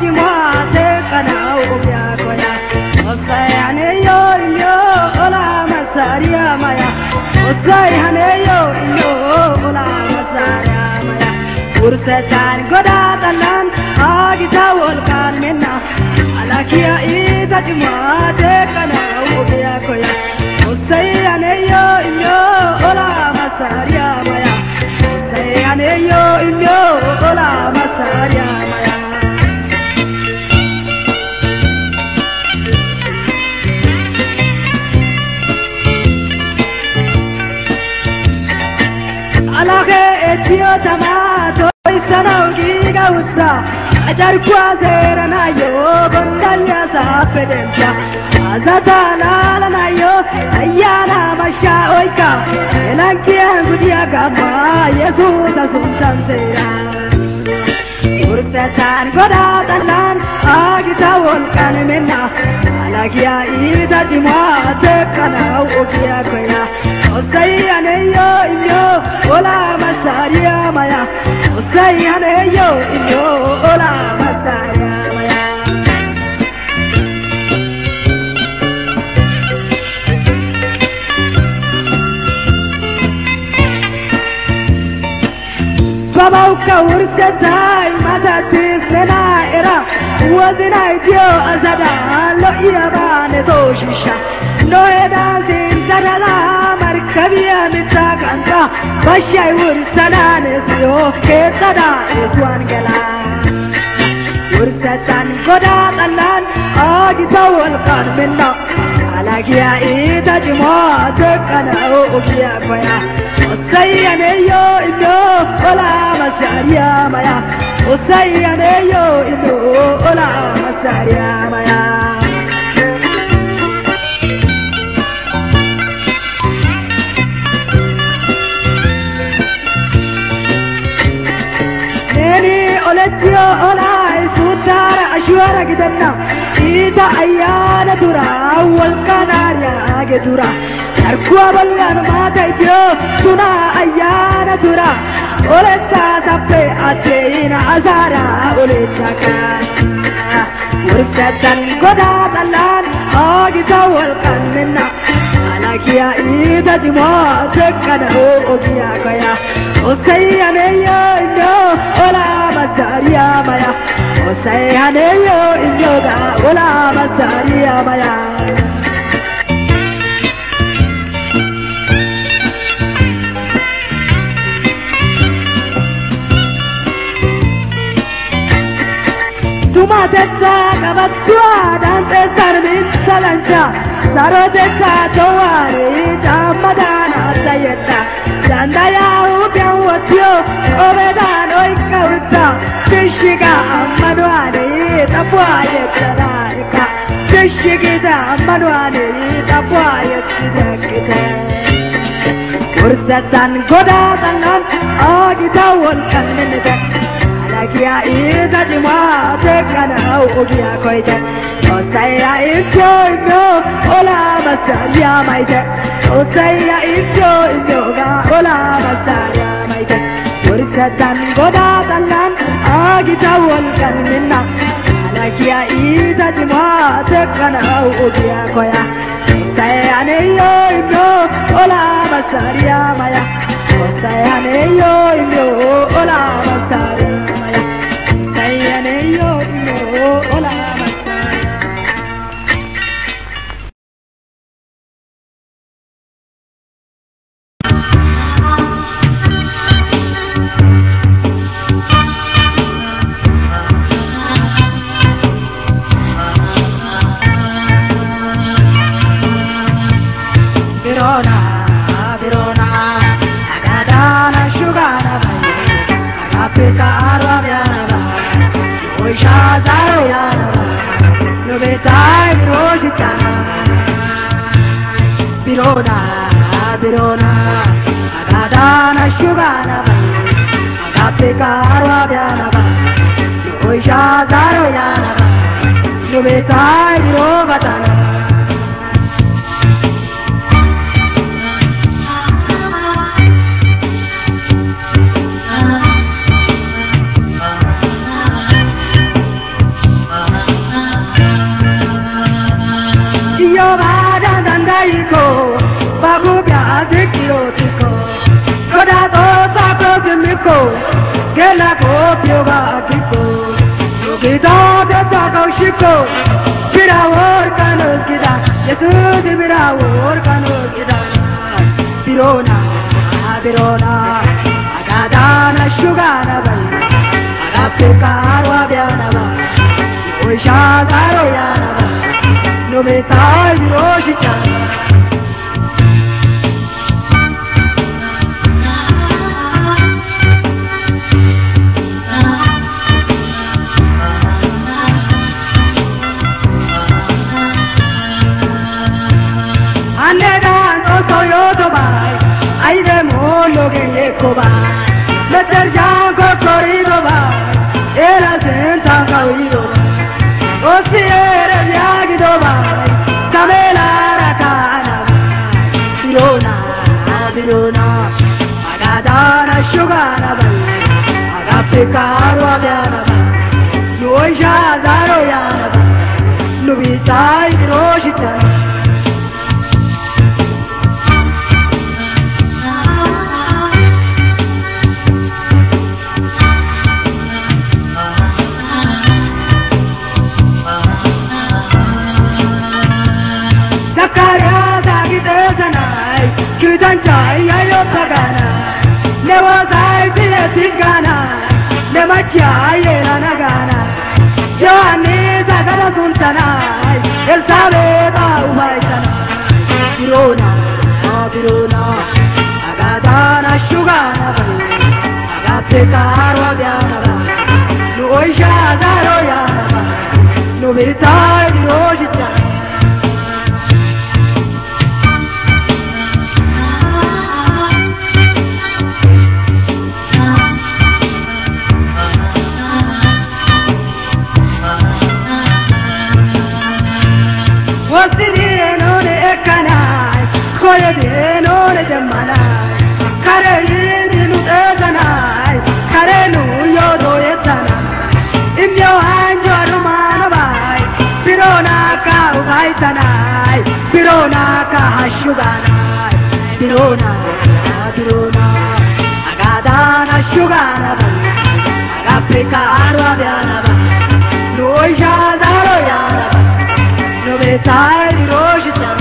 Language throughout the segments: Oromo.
tajimate kana ubya koya osayane yo inyo ola masaria maya osayane yo inyo ola masaria maya ursetan goda tanan agita volkan menna alakia tajimate kana ubya koya osayane yo inyo ola masaria maya osayane yo inyo ola masaria maya alake etio tamato isana ugiga utsa ajar kwazera na yo gondalya sa pedemcha azata la na yo ayana masha oika elankia gudia gama yesus asuntan sera ursetan goda tanan agita volkan menna alakia ita jimate kana ugia koya osayane yo inyo ola masaria maya osayane yo inyo ola masaria maya babauka ursetai matatis nena era wazina idio azada lo iabane so shisha no edazin zadala markabia mitakanta bashai ursanane sio ketada eswan gala ursatan goda tanan agita volkan menna alagia ita jimot kana ugia koya osayane yo inyo ola masaria maya osayane yo inyo ola masaria maya neni oletio ola isutara ashwara gidanna ita ayana dura wal kanaria agedura arkuwa ballan mata itio tuna ayana dura oletta sappe ateina azara oletaka ursetan goda talan agita volkan menna alakia ita jimate kana ogia kaya osayane yo inyo ola masaria maya osayane yo inyo ga ola masaria maya sumatetta kabattua dante sarmin salancha sarotetta towari chamadana tayetta dandaya ubyan watyo obedan oikawta tishiga amadwani tapwayetta daika tishigita amadwani tapwayetta kita ursatan goda tanan agita volkan menna alakia ita jimate kana ugia koite osaya ito inyo ola masaria maite osaya ito inyo ga ola masaria maite ursatan goda talan agita volkan menna alakia ita jimate kana ugia koya osayane yo inyo ola masaria maya osayane yo inyo ola masaria sayane yo inyo ola masaria Birona agadana shugana bayo agapeka arwabiana bayo oisha zaro yana bayo nobetai biroshi chana Birona agadana shugana bayo agapeka arwabiana bayo oisha zaro yana bayo nobetai birogatana Yaiko, Bagubia Zikirotiko, Kodato Takosimiko, Gelako Piogatiko, Nogida Tako Shiko, Pira Workanos Gida, Jesus Pira Workanos Gida, Pirona, Pirona, Agadana Shugana, Agapika Wabianaba, Oishazaro Yanaba, Nometai Roshicha. Meter Janko corrido va, era senta caído va, o si era viagido va, Samela Rakana va, Pirona, Pirona, Agadana Shugana va, Agapikaro Abiana va, Noja Zaro Yana va, Nubitai Roshichana. Chai ayo pagana, never I see a tigana, never chai nagana. Yohanes agada suntana, el sabe da umaitana. Pirona, Pirona, agadana shugana, agate caro abiana, no oisha zaroyana, no militai di roshicha. Pirona Kahashuganai, Pirona, Pirona, Agadana Shugana, Agapika Arabiana, Noja Zaroyana, Novetai Roshichana.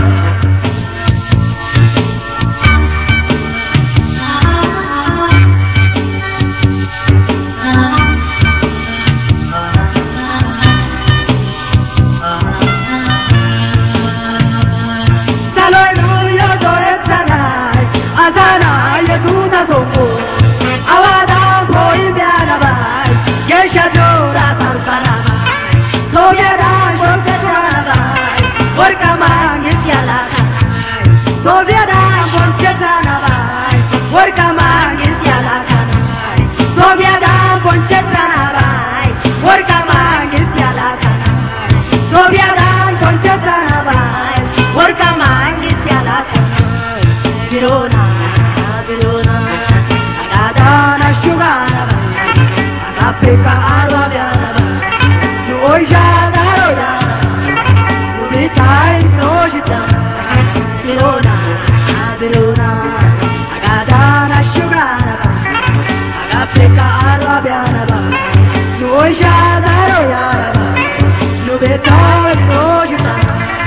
Pirona, Pirona, Agadana Shugana, Agapika Arabiana, Noja Zaroyana, Nubitai Roshichana. Pirona, Pirona, Agadana Shugana, Agapika Arabiana, Noja Zaroyana, Nubitai Roshichana.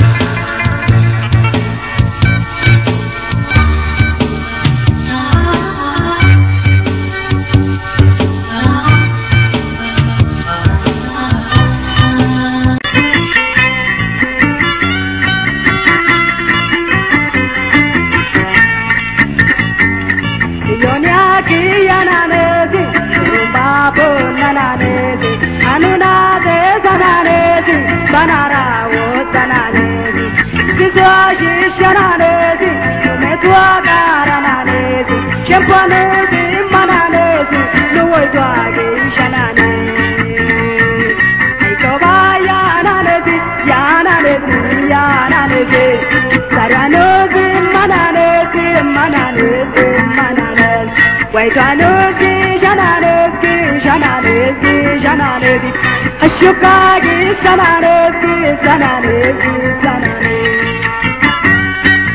Banara wotananezi, sisashi shananezi, numetwa garananezi, shempanezi mananezi, nuwetwagi shananezi. Aikoba yananezi, yananezi, yananezi, saranezi mananezi, mananezi, mananezi, waitwanezi shananezi, shananezi, shananezi. Ashukagi sananezi, sananezi, sananezi.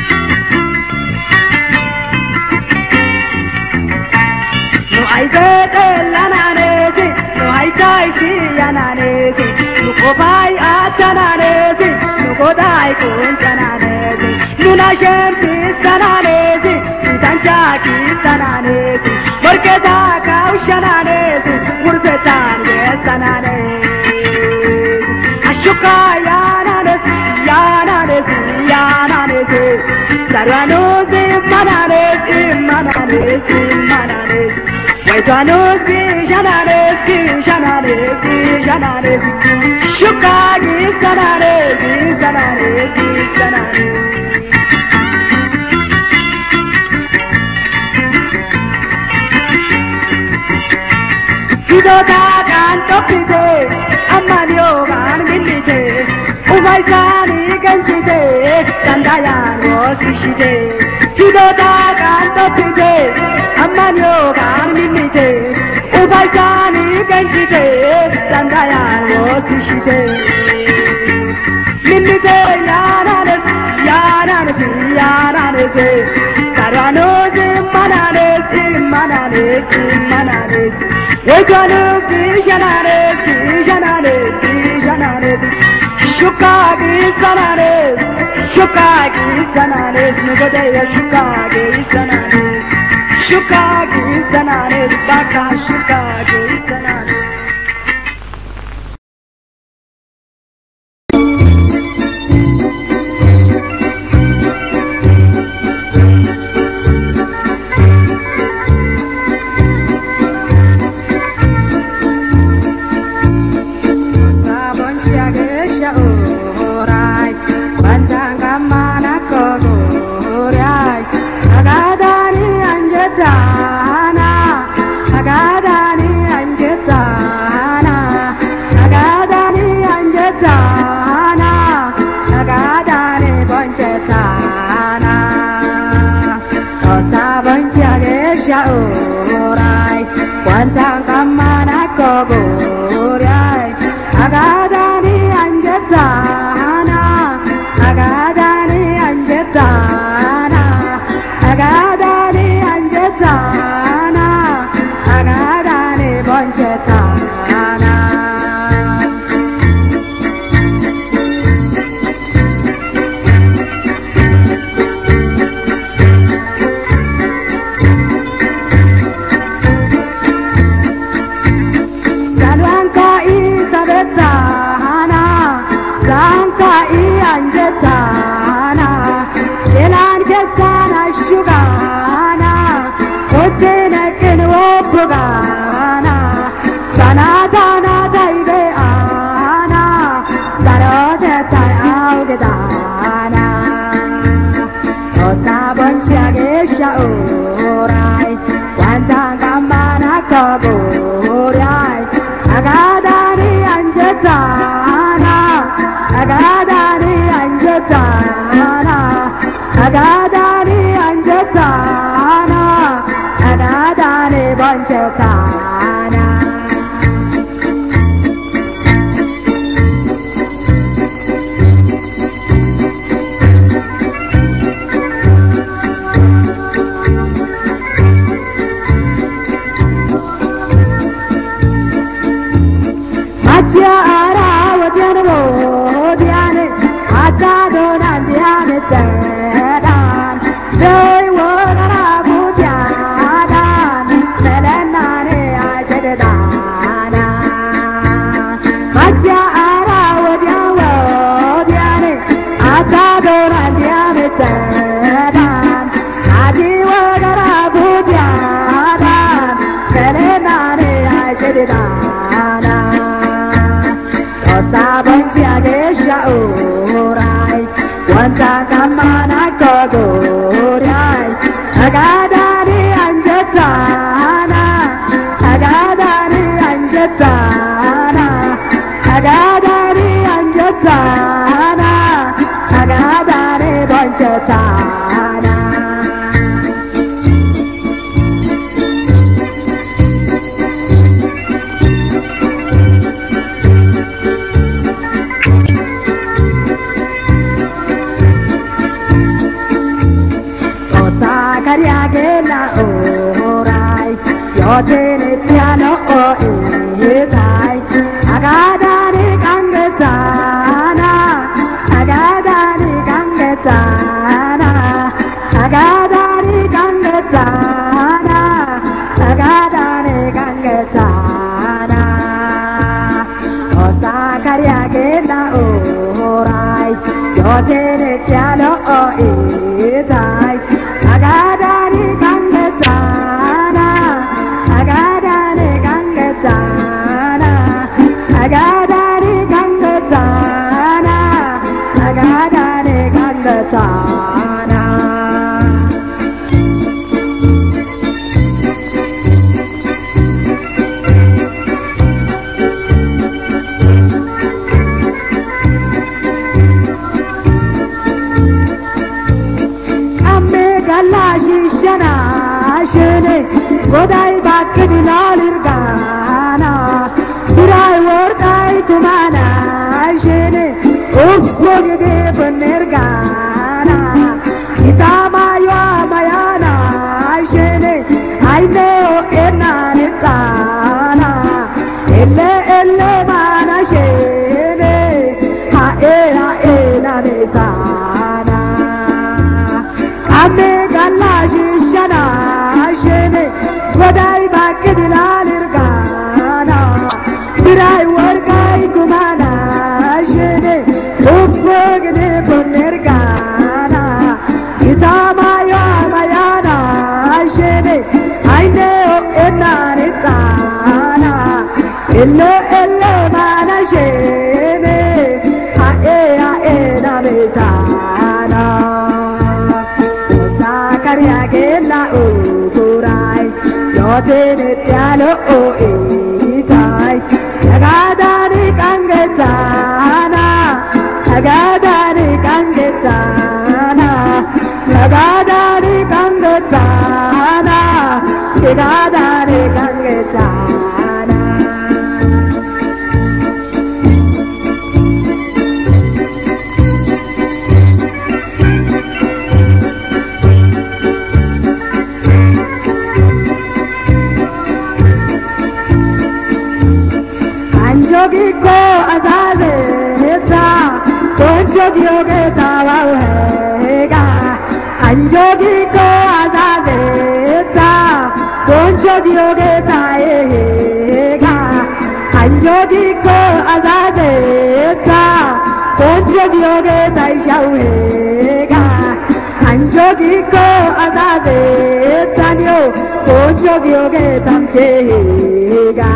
chananesi nukobai atananesi nukodai kun chananesi nuna shempi sananesi kitancha kitananesi morketa kau chananesi mursetan yesananesi ashuka yananesi yananesi yananesi sarwanose mananesi mananesi mananesi Waitanos gishananes gishananes gishananes Shuka gishananes gishananes gishananes Hidota kanto pite Amanyo gan minite Uvaisani ganchite Tandayan wosishite Hidota kanto pite Amanyo gan minite Uvaisani ganchite Tandayan wosishite Minite yananes yananes yananes Sarvanos mananes mananes mananes Waitanos gishananes gishananes gishananes Shuka gishananes Shuka gishananes Nugodeya shuka gishananes Shuka gishananes Baka shuka gishananes Orai, kuantang kamana kogorai, agadani anjetana, agadani anjetana, agadani anjetana, agadani bonchetana. Orai, kuantang kamana kogorai, agadani anjetana, agadani anjetana, agadani anjetana, agadani bonchetana. Orai, kuantang kamana kogorai, agadani anjetana, agadani anjetana, agadani anjetana, agadani bonchetana. Orai, yo te ne piano o e dai, agada Yotene tialo o itai Agadani gangetana Agadani gangetana Agadani gangetana Agadani gangetana Shana shene godai bakid lalirgana birai workai kumana shene ufogide benergana itama yo mayana shene aine o enanitana elle mana shene ha ena besana kame Shana shene godai bakid lalirgana birai workai kumana shene ufogide benergana itama yo mayana shene aine o enanitana elle mana shene ha ena besana Kariagela o kurai Yotene tialo o itai Agadani gangetana Agadani gangetana Agadani gangetana Agadani gangetana Anjogi ko azaze heta Konjogi oge tawau hega Anjogi ko azaze heta Konjogi oge taega Anjogi ko azaze heta Konjogi oge taishau hega Anjogi ko azaze heta nyo Konjogi oge tamche hega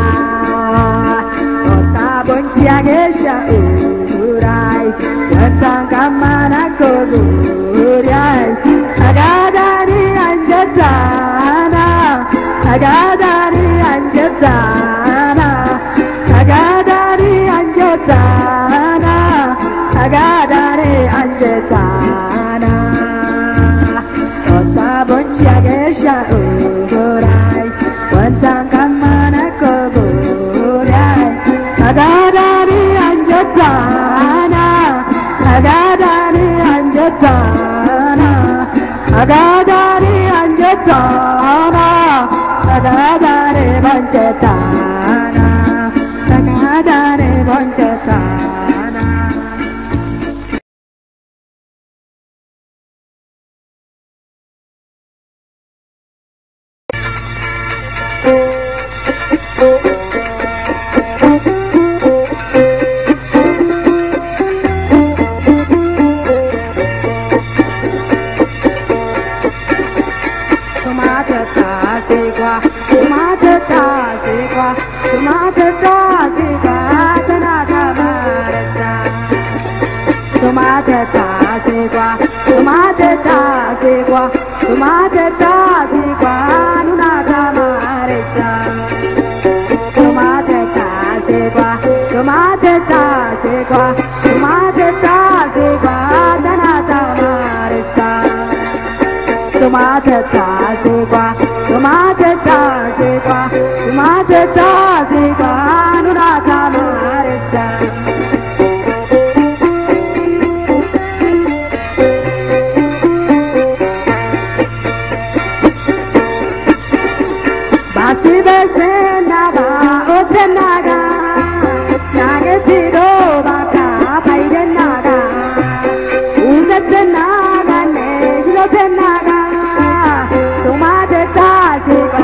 Bonchiagesha urai Yantang kamana kogurai Agadani anjetana Agadani anjetana Agadani anjetana Agadani anjetana Osa bonchiagesha urai Yantang kamana kogurai Agadani anjetana Agadani anjetana Agadani anjetana Agadani banjetana Agadani banjetana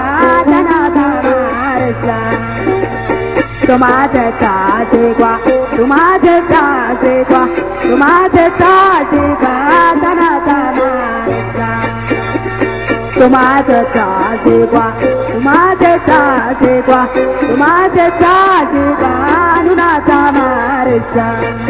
Tomate ta se qua tomate tase qua, tomate tase qua, tanata marissa. Tomate tase qua, tomate tase qua, tomate tase qua, nunata marissa.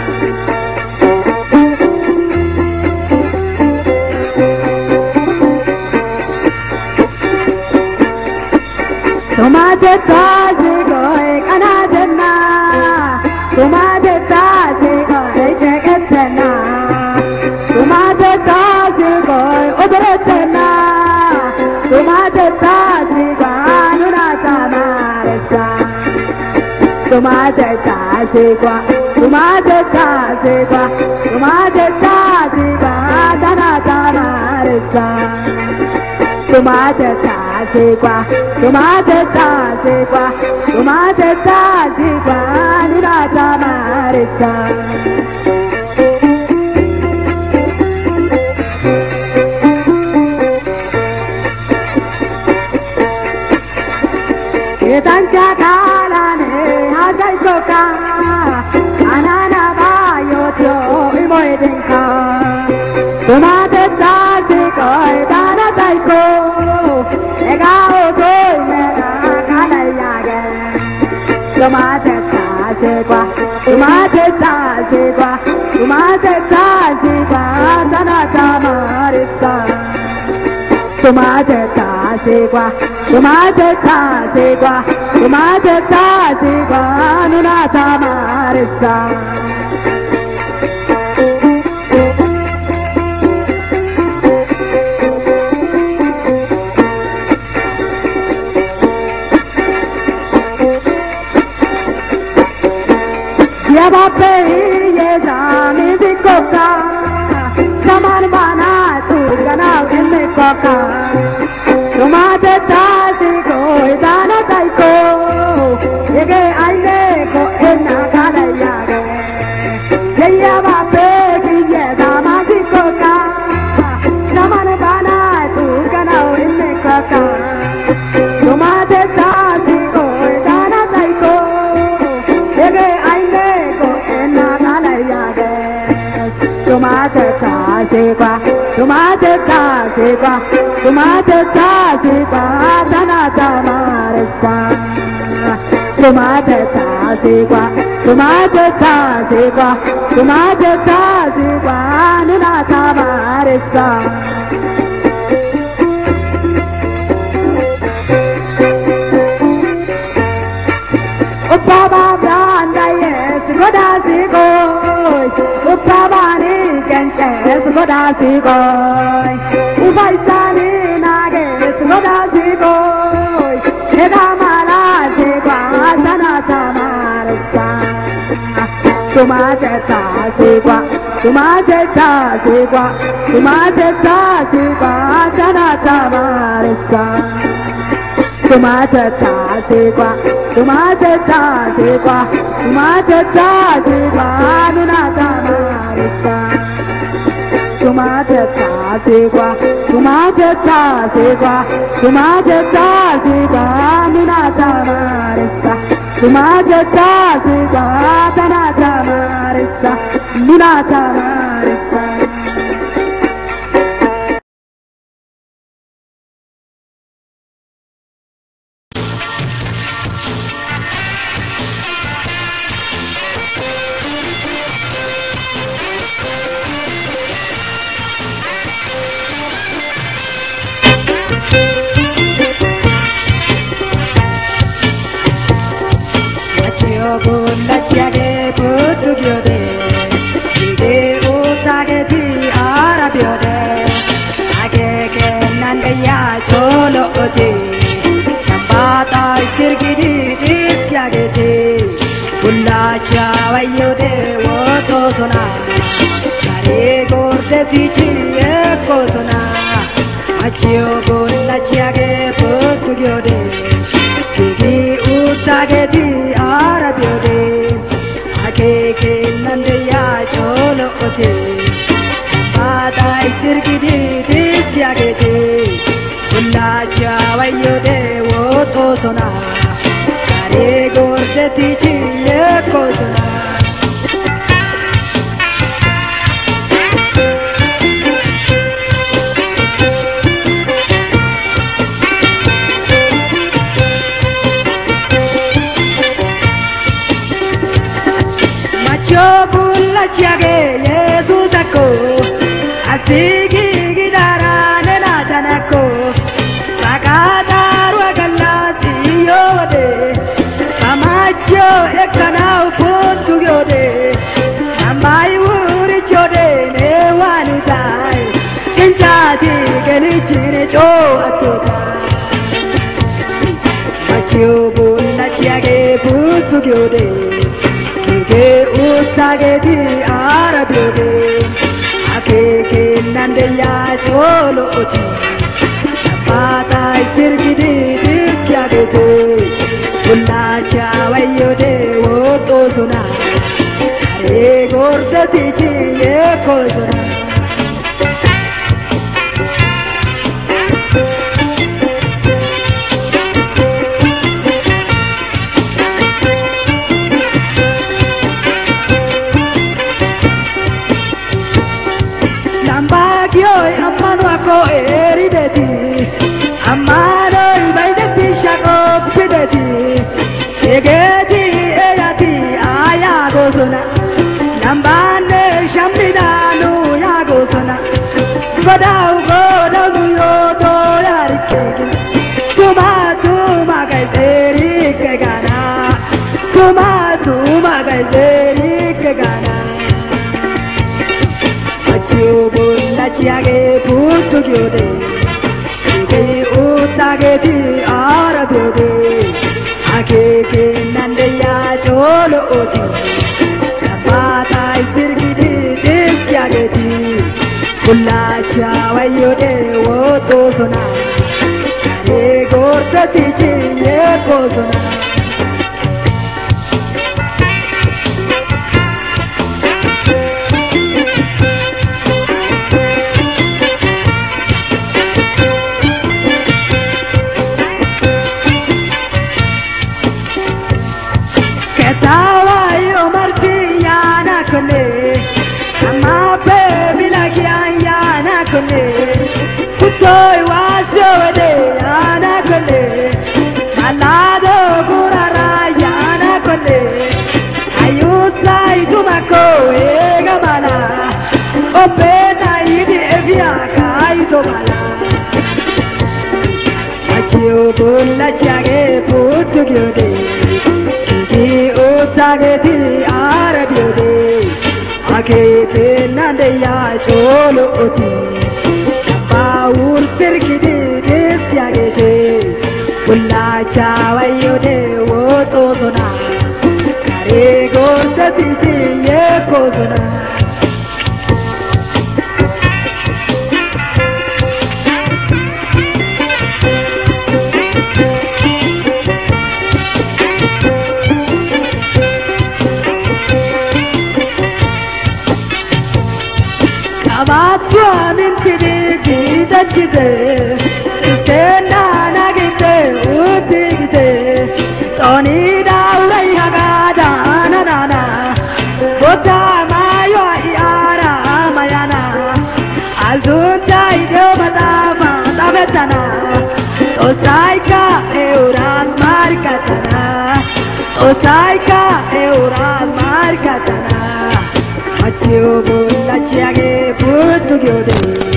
Tomate tase koi kanadena, tomate tase koi cheketena, tomate tase koi odoretena, tomate tase koi nunata marissa. Tomate tase koi, tomate tase koi, tomate tase koi tanata marissa. Tomate tase qua, tomate tase qua, tomate tase qua, nunata marissa. Ketancha kalane hazai toka, anana bayo tio imoy denka. Tomate tase koi dana taiko, egao toy mera kalayage. Tomate tase qua, tomate tase qua, tomate tase qua, tanata marissa. Tomate tase qua, tomate tase qua, tomate tase qua, nunata marissa. Bape ye zami di koka, saman bana tu kana emme koka. Tomate tase ko dana taiko, yege aine ko enna kana yage. Ye bape ye zami di koka, saman bana tu kana emme koka. Tomate tase ko dana taiko, yege aine tomate tase qua, tomate tase qua, tomate tase qua, tanata marissa. Tomate tase qua, tomate tase qua, tomate tase qua, nunata marissa. Uppava branda yes, godasi koi, uppava ni kenches godasi koi, uvaistani nages godasi koi, ega malase kwa tanata marissa. Tomate tase qua, tomate tase qua, tomate tase qua, tanata marissa. Tomate tase qua, tomate tase qua, tomate tase qua, nunata marissa. Tomate tase qua, tomate tase qua, tomate tase qua, nunata marissa. Tomate tase qua, tanata marissa, nunata marissa. Bulla chiage putu gyode, ige utage di arabiode, age ke nande ya cholo oje, nambata sirgidi chiage di, bulla chiavayode woto sona, kare gorde dichi eko sona, achio bulla chiage putu gyode, ige utage di arabiode, age ke nande ya cholo oje, nambata sirgidi chiage di, bulla chiavayode woto sona, kare gorde dichi eko sona. chiage Jesus ako asigi gidara nena tanako Bagadaru agalla siyo de Amacho ekanau puntu yode Amai wuri chode ne wanitai Chinchati geni chine cho atuta Macho bunna chiage puntu yode Kige utage di arabiode Ake ke nande ya cholo oti Patai sirgidi diskiagete Bulla chawayode woto suna Are gordati chi ye kozuna Lambagyo ammanu ako erideti Amaro ibaideti shako pideti Egeti eyati ayagosuna Lambane shambidanu yagosuna Godau nuyoto yarikegin Tuma gaiseri kegana Tuma gaiseri kegana Achubunna chiage putu gyode Utageti arabiode Akeke nandeya cholo oti Sabata isirgidi disyageti Kulla chawayode woto sona Kare gordati chiye kozona Kutoi wasode yana kone malado gurara yana kone ayusai dumako egamala opeta idi evia kaiso mala achio bulla chiage putu gyode kiki utage ti arabiode akeke nandeya cholo oti Ur sirgidi disyagete Bulla chawayode woto sona Kare gordati chiye kozona Avatwa mintide Gite, Stena Nagite, Utigite, Tony Daway Hagada, Nana, Bota Mayo Iara Mayana, Azunta Ideobatama, Tabetana, Osaika Euras Markatana, Osaika Euras Markatana, Machubulla Chiage, Putu Gyode.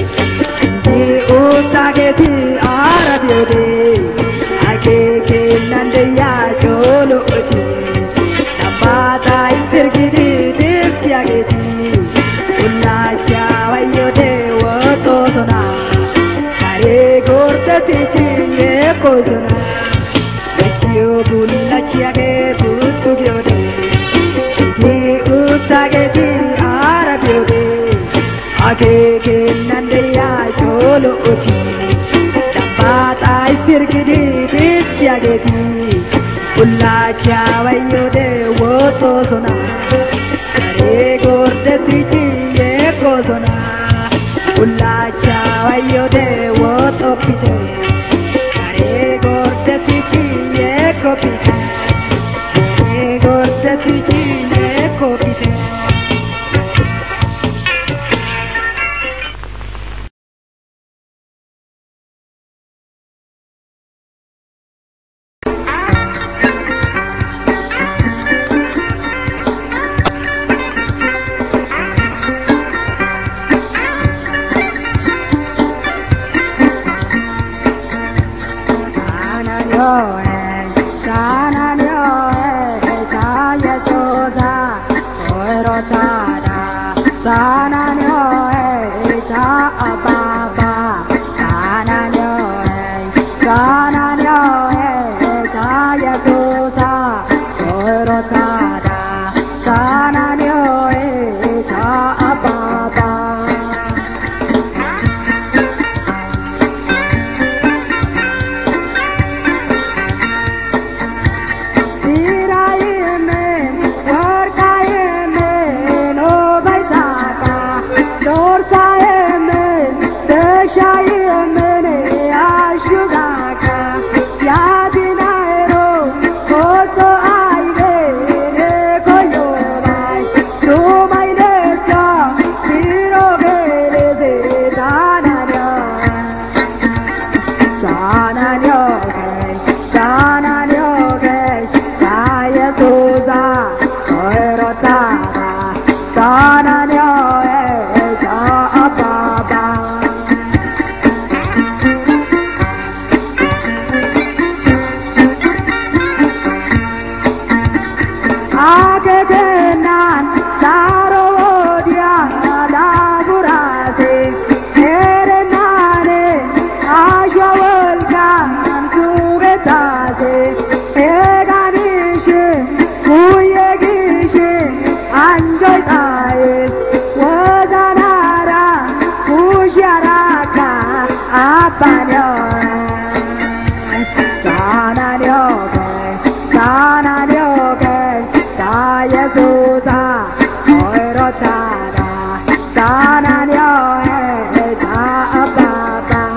Utageti arabiode Akeke nandeya cholo oti Nambata isirgidi disyageti Ulla chawayode woto sona Kare gordati chiye kozona Achio bulla chiage putu gyode Iti utageti arabiode Akeke nandeya cholo oti Nambata isirgidi disyageti Ulla chawayode woto sona Kare gordati chiye kozona Ulla chawayode woto pite Kare gordati chiye kopite Kare gordati chiye kopite 사나녀의 자아바바 사나녀의 자예수사 그렇다라 사나녀의 자아바바 이라임은 월가임은 오발사가 놀사임은 드샤임은 아슈가가 야디나이로 고소 아이베네 고요라이 조마이네서 비로게레세 자나녀 자나녀게 자예수사 그렇다라 자나녀의 자아바바 악에 괜한 사로디야 나부라세 에레나네 아셔월간 수게타세 에가니시 구예기시 안절타에 워자나라 구시아라카 아빠녀 자나녀게 자예수사 그렇다라 자나녀의 자아바바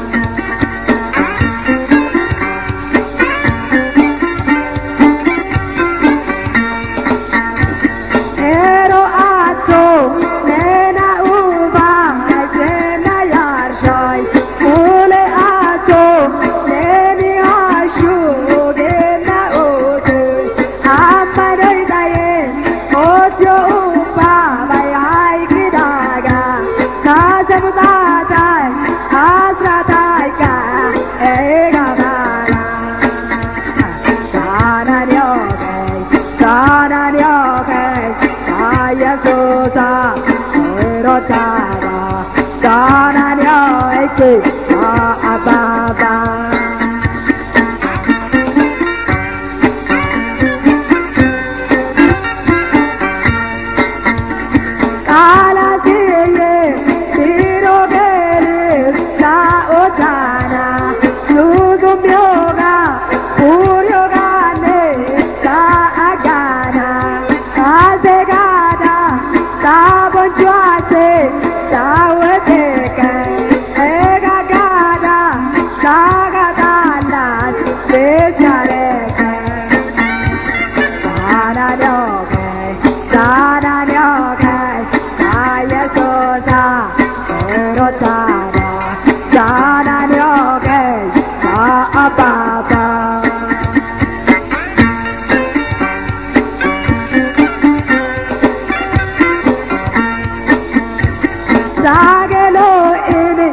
에로아토 내나 우바 내나 야르샤이 울레아토 내니 아슈 내나 오드 아빠를 다해 오토 우바 바야이 기다가 가자부다자 아스라다이까 에가바라 자나녀게 자예수사 그렇다라 자나녀의 자아바바 까라지에 비로게를 나오잖아 누구묘가 부려가네 자아가나 가세가다 사번좌세 자외대가 애가가다 나가달라 내 차례가 자나녀게 자예수사 그렇다라 자나녀게 자아바바 사게로이니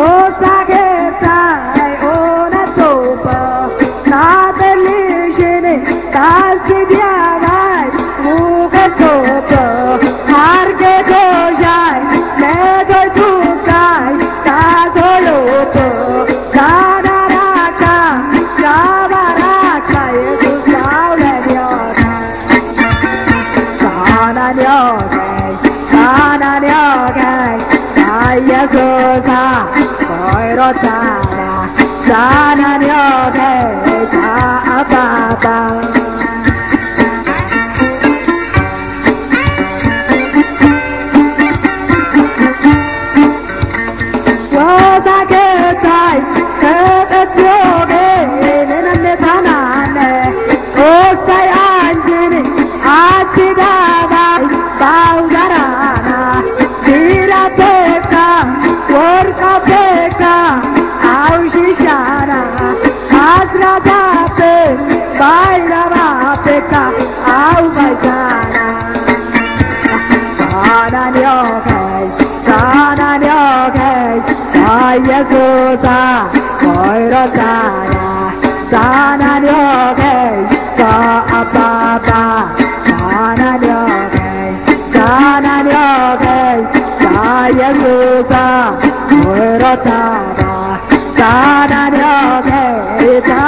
오사게타 오나토바 나벨리시니 다시디아가이 무게토바 하르게 도샤이 내돌 투카이 다솔로토 자나라카 자바라카 예수 사울레려다 자나녀게 자예수사 그렇다라 자나녀게 자아바바 여사게타이 그대쪽에 내남내 사나네 옷사이 앉으니 아치다가 바우자라나 미라페카 월카페카 아우시샤나 아스라다페 바이라바페카 아우바이자나 자나녀게 자예수사 그렇다라 자나녀게 자아바바 자나녀게 예수사 물었다라 사나려게